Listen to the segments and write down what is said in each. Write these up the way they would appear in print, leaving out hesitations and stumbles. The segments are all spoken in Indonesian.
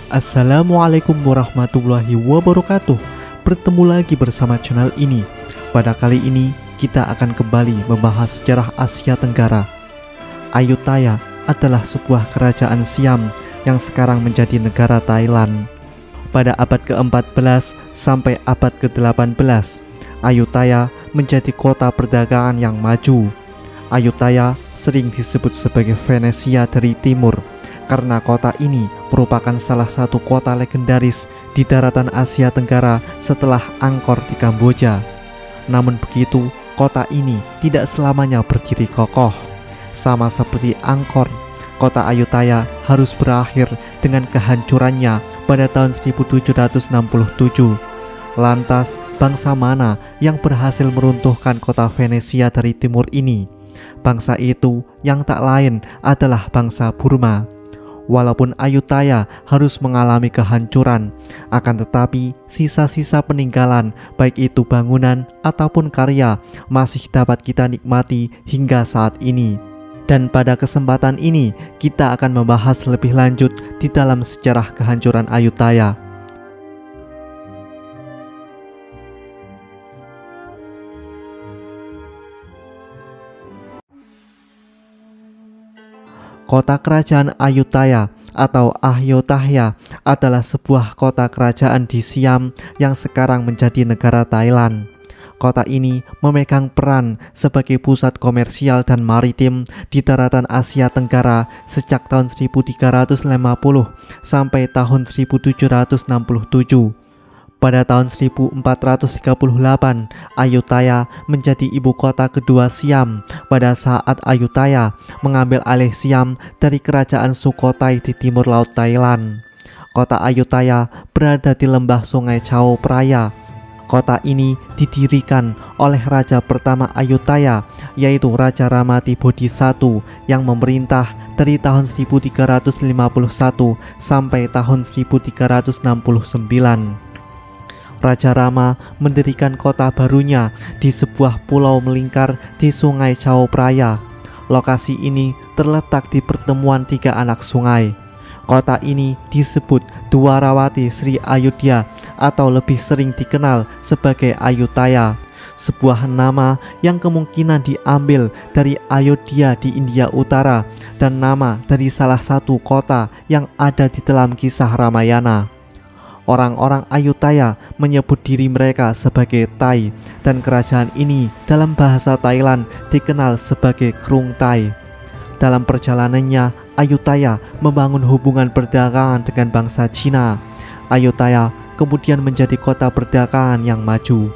Assalamualaikum warahmatullahi wabarakatuh. Bertemu lagi bersama channel ini. Pada kali ini kita akan kembali membahas sejarah Asia Tenggara. Ayutthaya adalah sebuah kerajaan Siam yang sekarang menjadi negara Thailand. Pada abad ke-14 sampai abad ke-18, Ayutthaya menjadi kota perdagangan yang maju. Ayutthaya sering disebut sebagai Venesia dari timur karena kota ini merupakan salah satu kota legendaris di daratan Asia Tenggara setelah Angkor di Kamboja. Namun begitu, kota ini tidak selamanya berdiri kokoh. Sama seperti Angkor, kota Ayutthaya harus berakhir dengan kehancurannya pada tahun 1767. Lantas, bangsa mana yang berhasil meruntuhkan kota Venesia dari timur ini? Bangsa itu yang tak lain adalah bangsa Burma. Walaupun Ayutthaya harus mengalami kehancuran, akan tetapi sisa-sisa peninggalan, baik itu bangunan ataupun karya, masih dapat kita nikmati hingga saat ini. Dan pada kesempatan ini, kita akan membahas lebih lanjut di dalam sejarah kehancuran Ayutthaya. Kota kerajaan Ayutthaya atau Ayutthaya adalah sebuah kota kerajaan di Siam yang sekarang menjadi negara Thailand. Kota ini memegang peran sebagai pusat komersial dan maritim di daratan Asia Tenggara sejak tahun 1350 sampai tahun 1767. Pada tahun 1438, Ayutthaya menjadi ibu kota kedua Siam pada saat Ayutthaya mengambil alih Siam dari kerajaan Sukhothai di timur laut Thailand. Kota Ayutthaya berada di lembah Sungai Chao Phraya. Kota ini didirikan oleh raja pertama Ayutthaya, yaitu Raja Ramati Bodhisattva yang memerintah dari tahun 1351 sampai tahun 1369. Raja Rama mendirikan kota barunya di sebuah pulau melingkar di Sungai Chao Phraya. Lokasi ini terletak di pertemuan tiga anak sungai. Kota ini disebut Dwarawati Sri Ayodhya atau lebih sering dikenal sebagai Ayutthaya, sebuah nama yang kemungkinan diambil dari Ayodhya di India Utara dan nama dari salah satu kota yang ada di dalam kisah Ramayana. Orang-orang Ayutthaya menyebut diri mereka sebagai Thai, dan kerajaan ini dalam bahasa Thailand dikenal sebagai Krung Thai. Dalam perjalanannya, Ayutthaya membangun hubungan perdagangan dengan bangsa Cina. Ayutthaya kemudian menjadi kota perdagangan yang maju.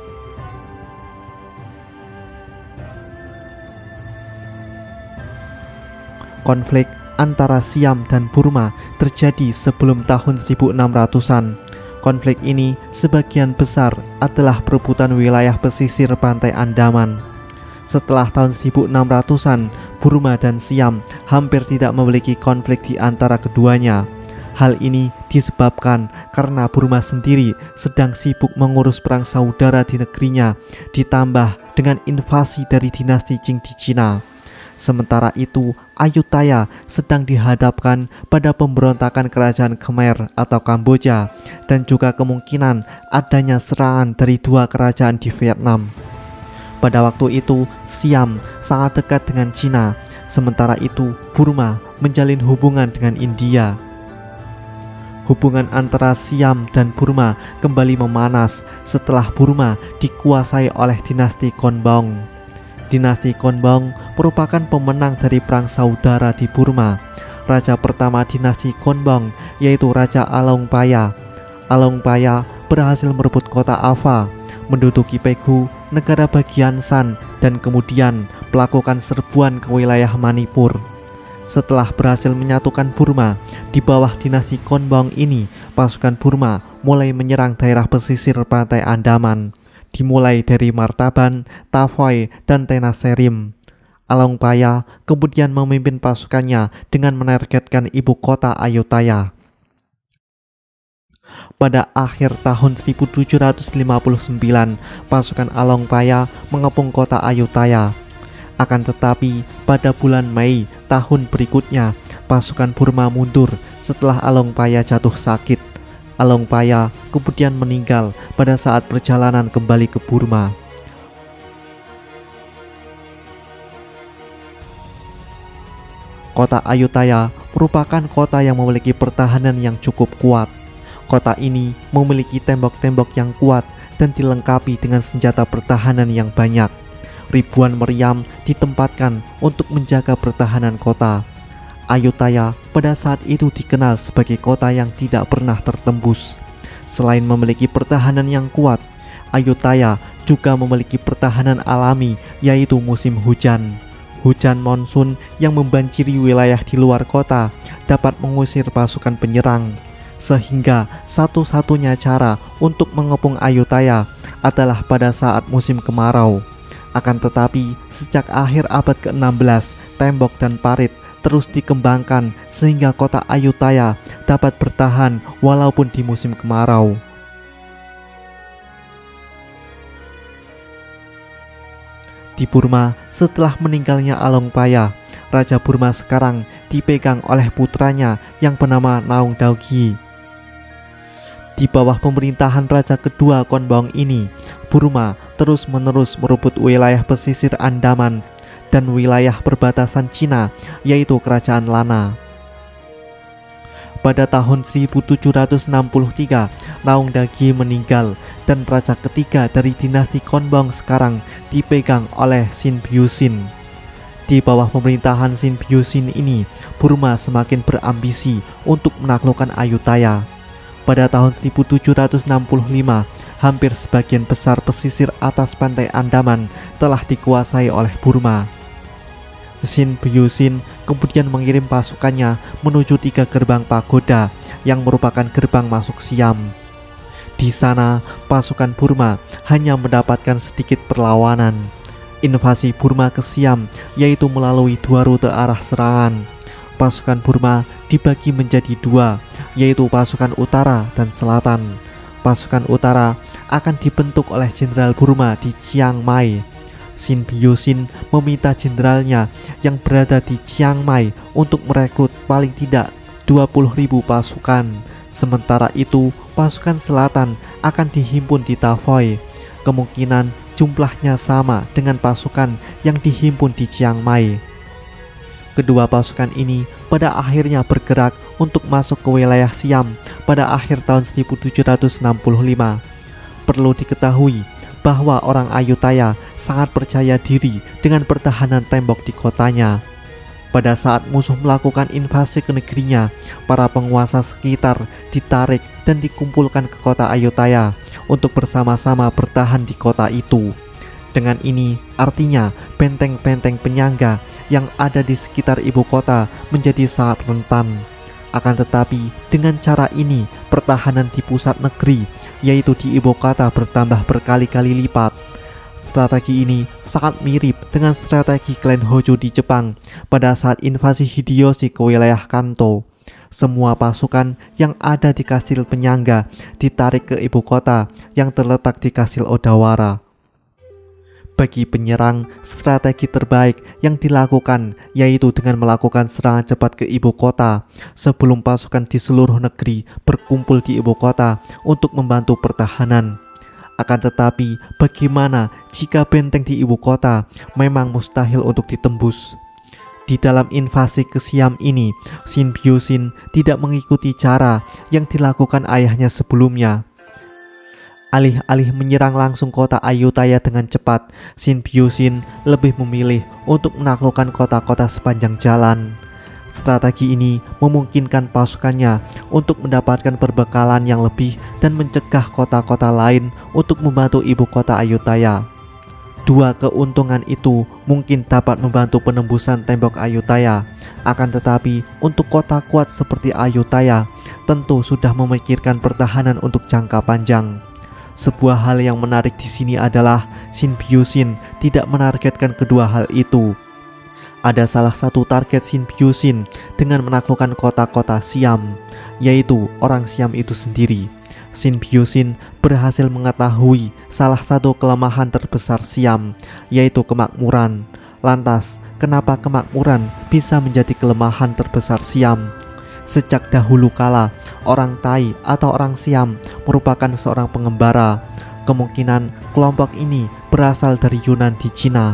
Konflik antara Siam dan Burma terjadi sebelum tahun 1600-an. Konflik ini sebagian besar adalah perebutan wilayah pesisir pantai Andaman. Setelah tahun 1600-an, Burma dan Siam hampir tidak memiliki konflik di antara keduanya. Hal ini disebabkan karena Burma sendiri sedang sibuk mengurus perang saudara di negerinya, ditambah dengan invasi dari dinasti Qing di Cina. Sementara itu, Ayutthaya sedang dihadapkan pada pemberontakan kerajaan Khmer atau Kamboja dan juga kemungkinan adanya serangan dari dua kerajaan di Vietnam. Pada waktu itu, Siam sangat dekat dengan Cina, sementara itu Burma menjalin hubungan dengan India. Hubungan antara Siam dan Burma kembali memanas setelah Burma dikuasai oleh dinasti Konbaung. Dinasti Konbaung merupakan pemenang dari perang saudara di Burma. Raja pertama dinasti Konbaung yaitu Raja Alongpaya. Alongpaya berhasil merebut kota Ava, menduduki Pegu, negara bagian Shan, dan kemudian melakukan serbuan ke wilayah Manipur. Setelah berhasil menyatukan Burma di bawah dinasti Konbaung ini, pasukan Burma mulai menyerang daerah pesisir pantai Andaman, dimulai dari Martaban, Tavoy, dan Tenasserim. Alongpaya kemudian memimpin pasukannya dengan menargetkan ibu kota Ayutthaya. Pada akhir tahun 1759, pasukan Alongpaya mengepung kota Ayutthaya. Akan tetapi pada bulan Mei tahun berikutnya, pasukan Burma mundur setelah Alongpaya jatuh sakit. Alongpaya kemudian meninggal pada saat perjalanan kembali ke Burma. Kota Ayutthaya merupakan kota yang memiliki pertahanan yang cukup kuat. Kota ini memiliki tembok-tembok yang kuat dan dilengkapi dengan senjata pertahanan yang banyak. Ribuan meriam ditempatkan untuk menjaga pertahanan kota. Ayutthaya pada saat itu dikenal sebagai kota yang tidak pernah tertembus. Selain memiliki pertahanan yang kuat, Ayutthaya juga memiliki pertahanan alami, yaitu musim hujan. Hujan monsun yang membanjiri wilayah di luar kota dapat mengusir pasukan penyerang, sehingga satu-satunya cara untuk mengepung Ayutthaya adalah pada saat musim kemarau. Akan tetapi, sejak akhir abad ke-16, tembok dan parit terus dikembangkan sehingga kota Ayutthaya dapat bertahan walaupun di musim kemarau. Di Burma, setelah meninggalnya Alongpaya, Raja Burma sekarang dipegang oleh putranya yang bernama Naung Daogi. Di bawah pemerintahan Raja kedua Konbaung ini, Burma terus-menerus merebut wilayah pesisir Andaman dan wilayah perbatasan Cina, yaitu Kerajaan Lana. Pada tahun 1763, Naung Daogi meninggal dan raja ketiga dari dinasti Konbaung sekarang dipegang oleh Sin Byusin. Di bawah pemerintahan Sin Byusin ini, Burma semakin berambisi untuk menaklukkan Ayutthaya. Pada tahun 1765, hampir sebagian besar pesisir atas pantai Andaman telah dikuasai oleh Burma. Sin Byusin kemudian mengirim pasukannya menuju 3 gerbang pagoda yang merupakan gerbang masuk Siam. Di sana, pasukan Burma hanya mendapatkan sedikit perlawanan. Invasi Burma ke Siam yaitu melalui 2 rute arah serangan. Pasukan Burma dibagi menjadi 2, yaitu pasukan utara dan selatan. Pasukan utara akan dibentuk oleh Jenderal Burma di Chiang Mai. Sin Byusin meminta jenderalnya yang berada di Chiang Mai untuk merekrut paling tidak 20.000 pasukan. Sementara itu, pasukan selatan akan dihimpun di Tavoy. Kemungkinan jumlahnya sama dengan pasukan yang dihimpun di Chiang Mai. Kedua pasukan ini pada akhirnya bergerak untuk masuk ke wilayah Siam pada akhir tahun 1765. Perlu diketahui bahwa orang Ayutthaya sangat percaya diri dengan pertahanan tembok di kotanya. Pada saat musuh melakukan invasi ke negerinya, para penguasa sekitar ditarik dan dikumpulkan ke kota Ayutthaya untuk bersama-sama bertahan di kota itu. Dengan ini, artinya benteng-benteng penyangga yang ada di sekitar ibu kota menjadi sangat rentan. Akan tetapi, dengan cara ini, pertahanan di pusat negeri, yaitu di ibu kota, bertambah berkali-kali lipat. Strategi ini sangat mirip dengan strategi klan Hojo di Jepang pada saat invasi Hideyoshi ke wilayah Kanto. Semua pasukan yang ada di kastil penyangga ditarik ke ibu kota yang terletak di kastil Odawara. Bagi penyerang, strategi terbaik yang dilakukan yaitu dengan melakukan serangan cepat ke ibu kota sebelum pasukan di seluruh negeri berkumpul di ibu kota untuk membantu pertahanan. Akan tetapi, bagaimana jika benteng di ibu kota memang mustahil untuk ditembus? Di dalam invasi ke Siam ini, Sin Byusin tidak mengikuti cara yang dilakukan ayahnya sebelumnya. Alih-alih menyerang langsung kota Ayutthaya dengan cepat, Sin Byusin lebih memilih untuk menaklukkan kota-kota sepanjang jalan. Strategi ini memungkinkan pasukannya untuk mendapatkan perbekalan yang lebih dan mencegah kota-kota lain untuk membantu ibu kota Ayutthaya. Dua keuntungan itu mungkin dapat membantu penembusan tembok Ayutthaya. Akan tetapi, untuk kota kuat seperti Ayutthaya tentu sudah memikirkan pertahanan untuk jangka panjang. Sebuah hal yang menarik di sini adalah Sin Byusin tidak menargetkan kedua hal itu. Ada salah satu target Sin Byusin dengan menaklukkan kota-kota Siam, yaitu orang Siam itu sendiri. Sin Byusin berhasil mengetahui salah satu kelemahan terbesar Siam, yaitu kemakmuran. Lantas, kenapa kemakmuran bisa menjadi kelemahan terbesar Siam? Sejak dahulu kala, orang Tai atau orang Siam merupakan seorang pengembara. Kemungkinan kelompok ini berasal dari Yunan di Cina.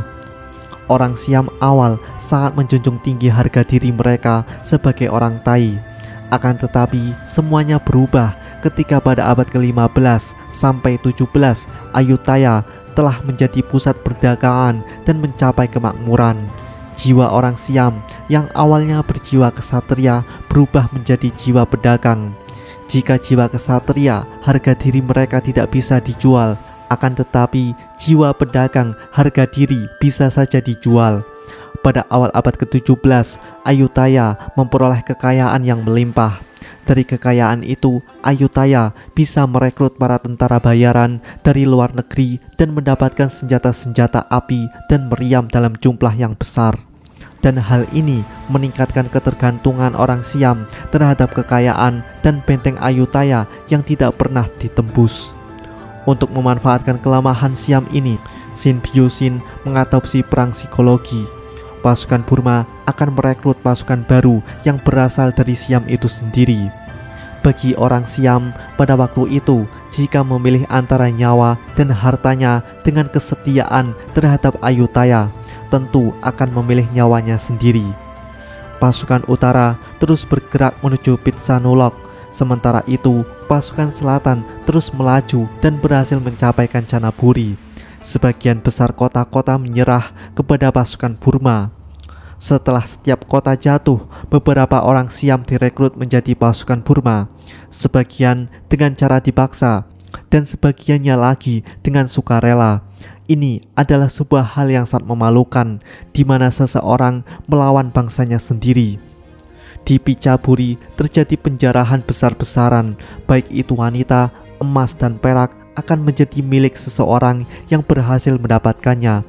Orang Siam awal sangat menjunjung tinggi harga diri mereka sebagai orang Tai. Akan tetapi semuanya berubah ketika pada abad ke-15 sampai 17 Ayutthaya telah menjadi pusat perdagangan dan mencapai kemakmuran. Jiwa orang Siam yang awalnya berjiwa kesatria berubah menjadi jiwa pedagang. Jika jiwa kesatria, harga diri mereka tidak bisa dijual. Akan tetapi jiwa pedagang, harga diri bisa saja dijual. Pada awal abad ke-17, Ayutthaya memperoleh kekayaan yang melimpah. Dari kekayaan itu, Ayutthaya bisa merekrut para tentara bayaran dari luar negeri dan mendapatkan senjata-senjata api dan meriam dalam jumlah yang besar. Dan hal ini meningkatkan ketergantungan orang Siam terhadap kekayaan dan benteng Ayutthaya yang tidak pernah ditembus. Untuk memanfaatkan kelemahan Siam ini, Shin Biu-shin mengadopsi perang psikologi. Pasukan Burma akan merekrut pasukan baru yang berasal dari Siam itu sendiri. Bagi orang Siam pada waktu itu, jika memilih antara nyawa dan hartanya dengan kesetiaan terhadap Ayutthaya, tentu akan memilih nyawanya sendiri. Pasukan utara terus bergerak menuju Phitsanulok. Sementara itu, pasukan selatan terus melaju dan berhasil mencapai Kanchanaburi. Sebagian besar kota-kota menyerah kepada pasukan Burma. Setelah setiap kota jatuh, beberapa orang Siam direkrut menjadi pasukan Burma. Sebagian dengan cara dipaksa, dan sebagiannya lagi dengan sukarela. Ini adalah sebuah hal yang sangat memalukan, di mana seseorang melawan bangsanya sendiri. Di Picaburi terjadi penjarahan besar-besaran, baik itu wanita, emas dan perak akan menjadi milik seseorang yang berhasil mendapatkannya.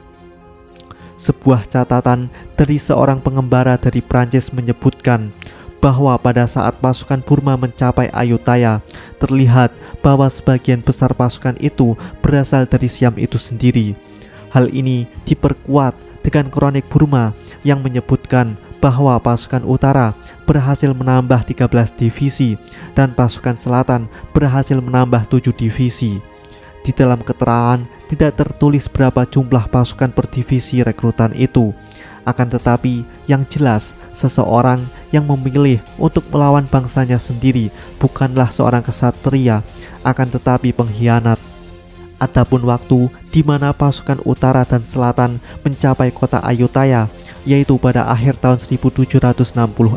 Sebuah catatan dari seorang pengembara dari Prancis menyebutkan bahwa pada saat pasukan Burma mencapai Ayutthaya, terlihat bahwa sebagian besar pasukan itu berasal dari Siam itu sendiri. Hal ini diperkuat dengan kronik Burma yang menyebutkan bahwa pasukan utara berhasil menambah 13 divisi dan pasukan selatan berhasil menambah 7 divisi. Di dalam keterangan tidak tertulis berapa jumlah pasukan per divisi rekrutan itu. Akan tetapi yang jelas seseorang yang memilih untuk melawan bangsanya sendiri bukanlah seorang kesatria, akan tetapi pengkhianat. Adapun waktu di mana pasukan utara dan selatan mencapai kota Ayutthaya, yaitu pada akhir tahun 1766.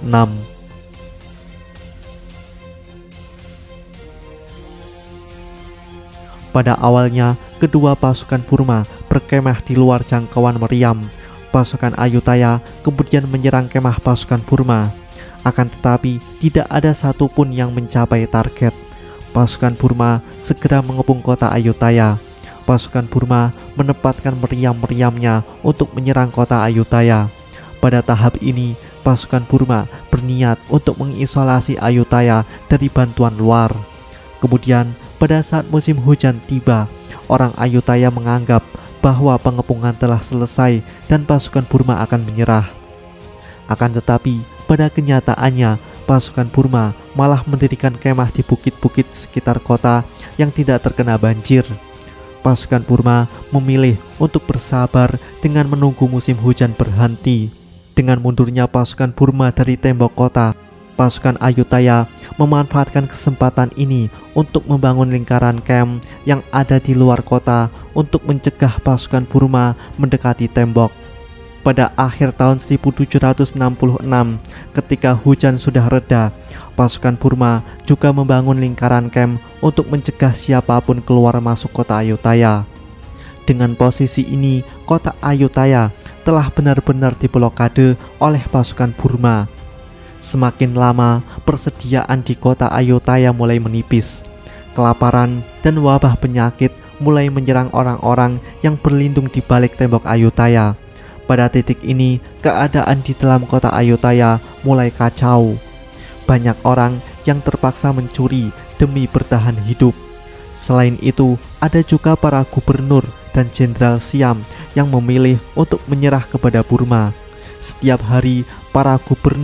Pada awalnya, kedua pasukan Burma berkemah di luar jangkauan meriam. Pasukan Ayutthaya kemudian menyerang kemah pasukan Burma. Akan tetapi, tidak ada satupun yang mencapai target. Pasukan Burma segera mengepung kota Ayutthaya. Pasukan Burma menempatkan meriam-meriamnya untuk menyerang kota Ayutthaya. Pada tahap ini, pasukan Burma berniat untuk mengisolasi Ayutthaya dari bantuan luar. Kemudian, pada saat musim hujan tiba, orang Ayutthaya menganggap bahwa pengepungan telah selesai dan pasukan Burma akan menyerah. Akan tetapi, pada kenyataannya, pasukan Burma malah mendirikan kemah di bukit-bukit sekitar kota yang tidak terkena banjir. Pasukan Burma memilih untuk bersabar dengan menunggu musim hujan berhenti. Dengan mundurnya pasukan Burma dari tembok kota, pasukan Ayutthaya memanfaatkan kesempatan ini untuk membangun lingkaran camp yang ada di luar kota untuk mencegah pasukan Burma mendekati tembok. Pada akhir tahun 1766, ketika hujan sudah reda, pasukan Burma juga membangun lingkaran camp untuk mencegah siapapun keluar masuk kota Ayutthaya. Dengan posisi ini, kota Ayutthaya telah benar-benar diblokade oleh pasukan Burma. Semakin lama, persediaan di kota Ayutthaya mulai menipis. Kelaparan dan wabah penyakit mulai menyerang orang-orang yang berlindung di balik tembok Ayutthaya. Pada titik ini, keadaan di dalam kota Ayutthaya mulai kacau. Banyak orang yang terpaksa mencuri demi bertahan hidup. Selain itu, ada juga para gubernur dan jenderal Siam yang memilih untuk menyerah kepada Burma. Setiap hari, para gubernur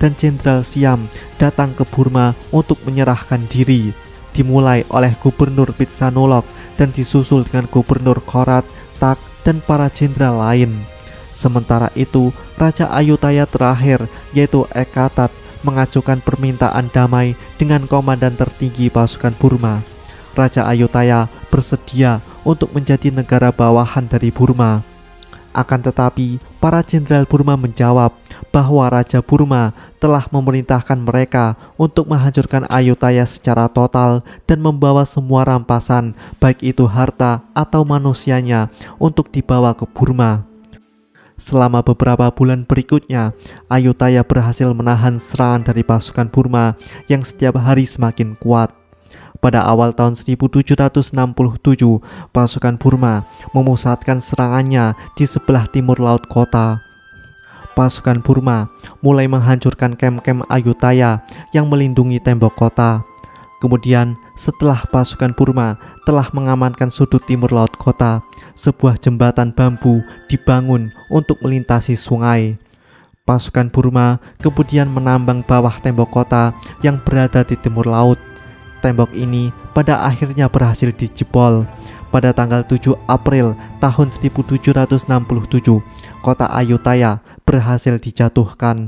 dan Jenderal Siam datang ke Burma untuk menyerahkan diri, dimulai oleh Gubernur Pitsanulok dan disusul dengan Gubernur Korat, Tak, dan para jenderal lain. Sementara itu, Raja Ayutthaya terakhir, yaitu Ekkatat, mengajukan permintaan damai dengan komandan tertinggi pasukan Burma. Raja Ayutthaya bersedia untuk menjadi negara bawahan dari Burma. Akan tetapi, para jenderal Burma menjawab bahwa Raja Burma telah memerintahkan mereka untuk menghancurkan Ayutthaya secara total dan membawa semua rampasan, baik itu harta atau manusianya, untuk dibawa ke Burma. Selama beberapa bulan berikutnya, Ayutthaya berhasil menahan serangan dari pasukan Burma yang setiap hari semakin kuat. Pada awal tahun 1767, pasukan Burma memusatkan serangannya di sebelah timur laut kota. Pasukan Burma mulai menghancurkan kem-kem Ayutthaya yang melindungi tembok kota. Kemudian, setelah pasukan Burma telah mengamankan sudut timur laut kota, sebuah jembatan bambu dibangun untuk melintasi sungai. Pasukan Burma kemudian menambang bawah tembok kota yang berada di timur laut. Tembok ini pada akhirnya berhasil dijebol. Pada tanggal 7 April tahun 1767, kota Ayutthaya berhasil dijatuhkan.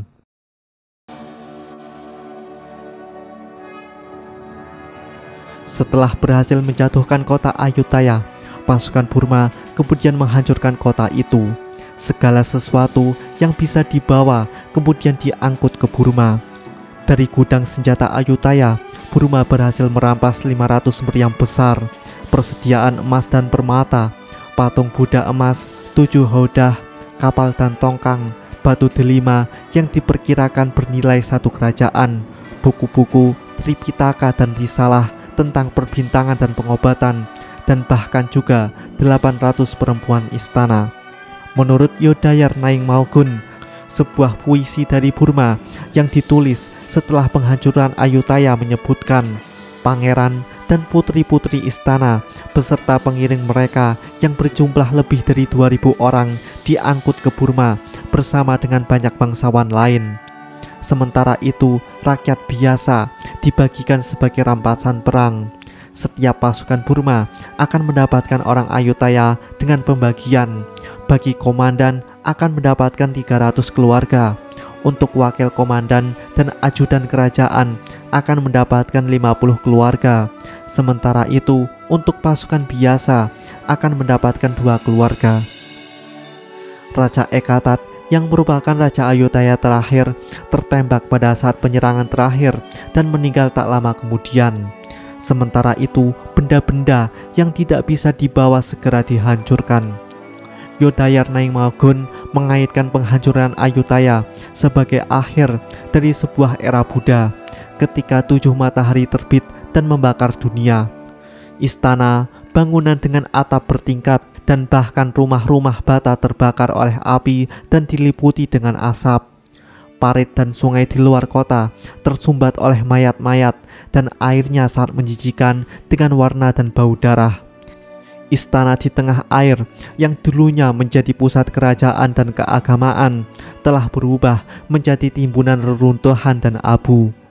Setelah berhasil menjatuhkan kota Ayutthaya, pasukan Burma kemudian menghancurkan kota itu. Segala sesuatu yang bisa dibawa kemudian diangkut ke Burma. Dari gudang senjata Ayutthaya, Burma berhasil merampas 500 meriam besar, persediaan emas dan permata, patung Buddha emas, 7 howdah, kapal dan tongkang, batu delima yang diperkirakan bernilai satu kerajaan, buku-buku, Tripitaka dan risalah tentang perbintangan dan pengobatan, dan bahkan juga 800 perempuan istana. Menurut Yodayar Naing Maugun, sebuah puisi dari Burma yang ditulis setelah penghancuran Ayutthaya menyebutkan pangeran dan putri-putri istana beserta pengiring mereka yang berjumlah lebih dari 2000 orang diangkut ke Burma bersama dengan banyak bangsawan lain. Sementara itu, rakyat biasa dibagikan sebagai rampasan perang. Setiap pasukan Burma akan mendapatkan orang Ayutthaya dengan pembagian. Bagi komandan akan mendapatkan 300 keluarga. Untuk wakil komandan dan ajudan kerajaan akan mendapatkan 50 keluarga. Sementara itu, untuk pasukan biasa akan mendapatkan 2 keluarga. Raja Ekkatat yang merupakan Raja Ayutthaya terakhir tertembak pada saat penyerangan terakhir dan meninggal tak lama kemudian. Sementara itu, benda-benda yang tidak bisa dibawa segera dihancurkan. Yodayar Naing Maugun mengaitkan penghancuran Ayutthaya sebagai akhir dari sebuah era Buddha ketika 7 matahari terbit dan membakar dunia. Istana, bangunan dengan atap bertingkat, dan bahkan rumah-rumah bata terbakar oleh api dan diliputi dengan asap. Parit dan sungai di luar kota tersumbat oleh mayat-mayat dan airnya sangat menjijikan dengan warna dan bau darah. Istana di tengah air yang dulunya menjadi pusat kerajaan dan keagamaan telah berubah menjadi timbunan reruntuhan dan abu.